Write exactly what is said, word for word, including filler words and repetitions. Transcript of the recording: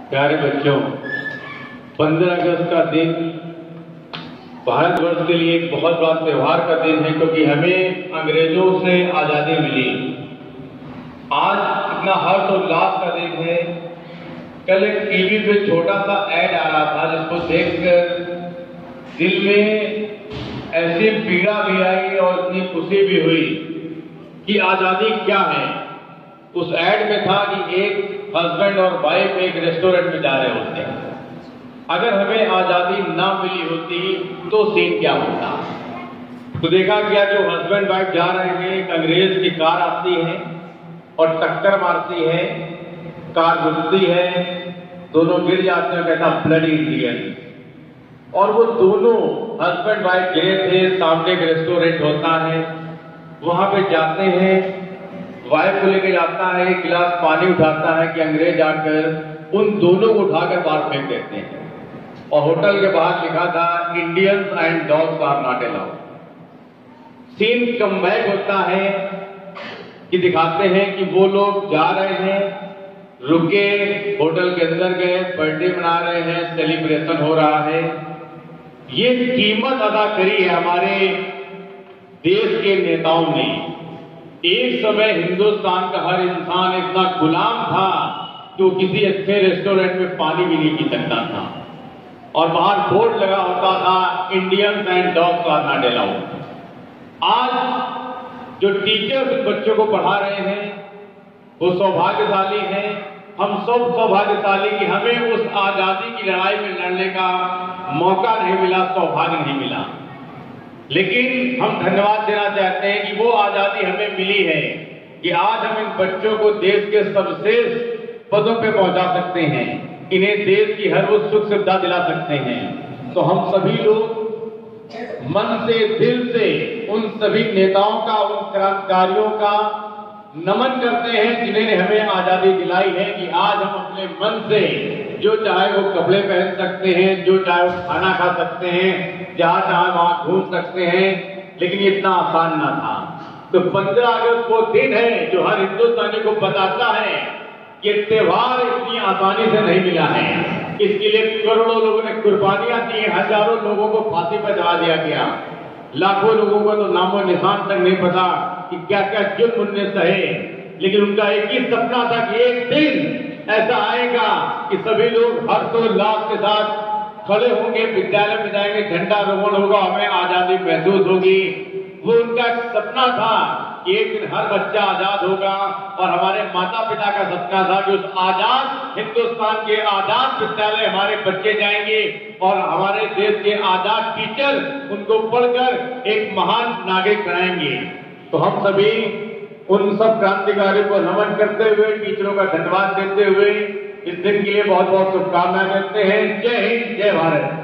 प्यारे बच्चों, पंद्रह अगस्त का दिन भारतवर्ष के लिए एक बहुत बड़ा त्योहार का दिन है, क्योंकि हमें अंग्रेजों से आज़ादी मिली। आज इतना हर्ष और उल्लास का दिन है। कल एक टीवी पे छोटा सा ऐड आ रहा था, जिसको देखकर दिल में ऐसी पीड़ा भी आई और इतनी खुशी भी हुई कि आज़ादी क्या है। उस ऐड में था कि एक हस्बैंड और वाइफ एक रेस्टोरेंट में जा रहे होते हैं। अगर हमें आज़ादी ना मिली होती तो सीन क्या होता। तो देखा गया जो हस्बैंड वाइफ जा रहे हैं, एक अंग्रेज की कार आती है और टक्कर मारती है, कार रुकती है, दोनों गिर जाते हैं। कहता ब्लडी इंडियन। और वो दोनों हस्बैंड वाइफ गिरे थे। सामने एक रेस्टोरेंट होता है, वहां पे जाते हैं, वाइफ को लेके जाता है, एक गिलास पानी उठाता है कि अंग्रेज आकर उन दोनों को उठाकर बाहर फेंक देते हैं। और होटल के बाहर लिखा था Indians and dogs are not allowed. Scene comeback होता है कि दिखाते हैं कि वो लोग जा रहे हैं, रुके, होटल के अंदर गए, बर्थडे मना रहे हैं, सेलिब्रेशन हो रहा है। ये कीमत अदा करी है हमारे देश के नेताओं ने। एक समय हिंदुस्तान का हर इंसान इतना गुलाम था कि वो किसी अच्छे रेस्टोरेंट में पानी भी नहीं पी सकता था, और बाहर बोर्ड लगा होता था Indians and dogs are not allowed. आज जो टीचर्स बच्चों को पढ़ा रहे हैं वो सौभाग्यशाली हैं। हम सब सौभाग्यशाली कि हमें उस आजादी की लड़ाई में लड़ने का मौका नहीं मिला, सौभाग्य नहीं मिला। लेकिन हम धन्यवाद देना चाहते हैं कि वो आजादी हमें मिली है कि आज हम इन बच्चों को देश के सर्वश्रेष्ठ पदों पे पहुंचा सकते हैं, इन्हें देश की हर वो सुख सुविधा दिला सकते हैं। तो हम सभी लोग मन से, दिल से उन सभी नेताओं का, उन क्रांतिकारियों का नमन करते हैं जिन्होंने हमें आजादी दिलाई है कि आज हम अपने मन से जो चाहे वो कपड़े पहन सकते हैं, जो चाहे वो खाना खा सकते हैं, जहां चाहे वहां घूम सकते हैं। लेकिन ये इतना आसान ना था। तो पंद्रह अगस्त वो दिन है जो हर हिंदुस्तानी को बताता है कि त्योहार इतनी आसानी से नहीं मिला है। इसके लिए करोड़ों लोगों ने कुर्बानियां दी, हजारों लोगों को फांसी पर चढ़ा दिया गया, लाखों लोगों को तो नामो निशान तक नहीं पता कि क्या क्या जुर्म उनने सहे। लेकिन उनका एक ही सपना था कि एक दिन ऐसा आएगा कि सभी लोग हर्षोल्लास के साथ खड़े होंगे, विद्यालय में जाएंगे, झंडा रोहण होगा, हमें आजादी महसूस होगी। वो उनका सपना था कि एक दिन हर बच्चा आजाद होगा। और हमारे माता पिता का सपना था कि उस आजाद हिंदुस्तान के आजाद विद्यालय हमारे बच्चे जाएंगे और हमारे देश के आजाद टीचर उनको पढ़कर एक महान नागरिक बनाएंगे। तो हम सभी उन सब क्रांतिकारियों को नमन करते हुए, टीचरों का धन्यवाद देते हुए इस दिन के लिए बहुत बहुत शुभकामनाएं देते हैं। जय हिंद, जय भारत।